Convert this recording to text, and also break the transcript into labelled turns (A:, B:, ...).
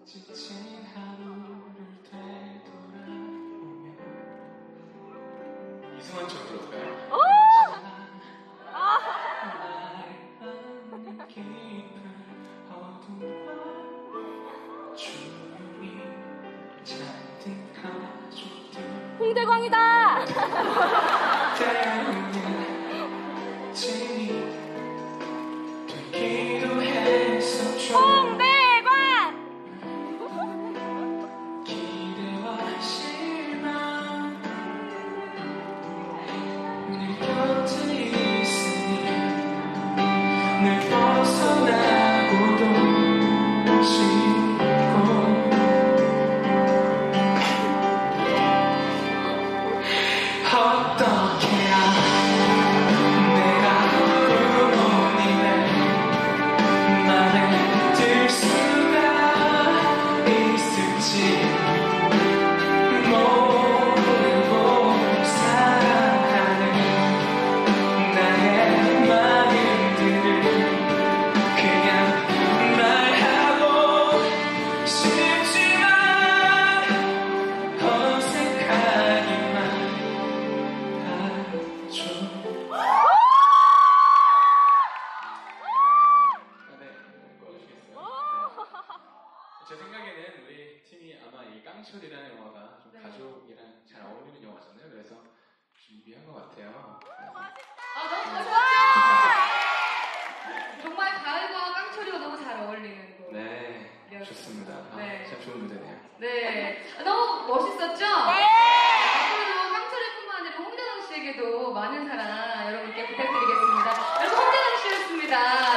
A: 지친 하루를 되돌아보며 이승환 좀 불러볼까요? 나의 깊은 어둠과 조용히 잠든 가족들
B: 홍대광이다!
A: 때문에 진이 되기도 했었죠.
B: 홍대광!
A: 기대와 실망 늘 곁에 있으니 늘 벗어나고도 싶고 어떻게야 내가 부모님의 맘에 들 수가 있을지 모르고 살아가는 나의 마음들을 그냥 말하고 싶지만 어색하기만 하죠. 제 생각에는 우리 팀이 아마 이 깡철이라는 영화가 좀 가족이랑 잘 어울리는 영화잖아요. 그래서 준비한 것 같아요.
C: 너무 멋있죠? 정말 가을과 깡초리가 너무 잘 어울리는 곡.
A: 네,
C: 네.
A: 좋습니다.
C: 네.
A: 참 좋은 무대네요.
C: 네. 너무 멋있었죠?
B: 네!
C: 앞으로도 깡초리뿐만 아니라 홍대광 씨에게도 많은 사랑 여러분께 부탁드리겠습니다. 여러분, 홍대광 씨였습니다.